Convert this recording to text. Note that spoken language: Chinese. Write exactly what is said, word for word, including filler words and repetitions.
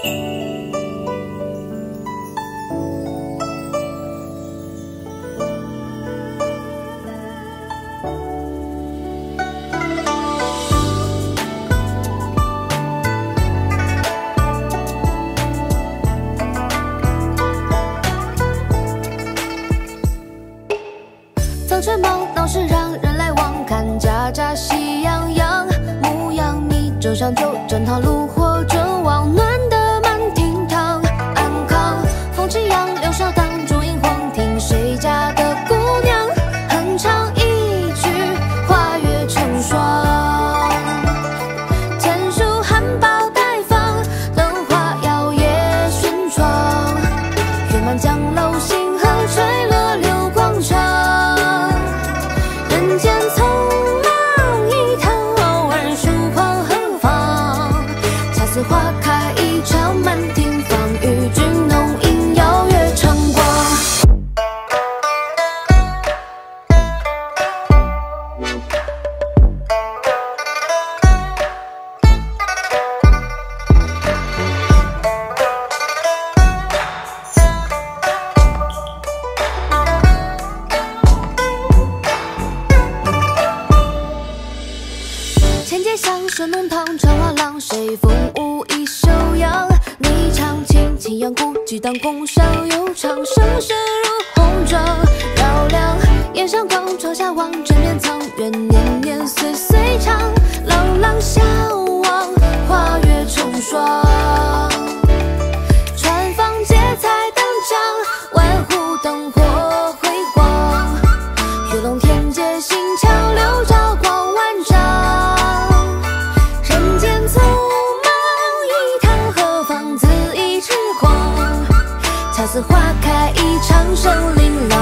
早晨忙闹市让人来往，看家家喜洋洋。牧羊你舟上酒，正套炉火正旺，暖得满厅堂。安康风轻扬，柳梢荡，烛影晃，听谁家的姑娘哼唱一曲花月成霜。天书含苞待放，灯花摇曳轩窗，月满江楼星河垂落流光长。人间匆忙一趟，偶尔疏狂何妨？恰似花开一场，满庭芳与君浓映邀月成光。千街巷，水弄堂，穿花廊，谁风舞一袖扬？你唱琴，轻扬古激荡，宫上悠长，声声如红妆。绕梁檐上光，窗下望，枕边藏，愿年年岁岁长。朗朗相望，花月成霜。船舫结彩灯盏，万户灯火辉煌。月笼天阶新桥，流照光万丈。人间匆忙一趟，何妨恣意痴狂？恰似花开一场，生琳琅。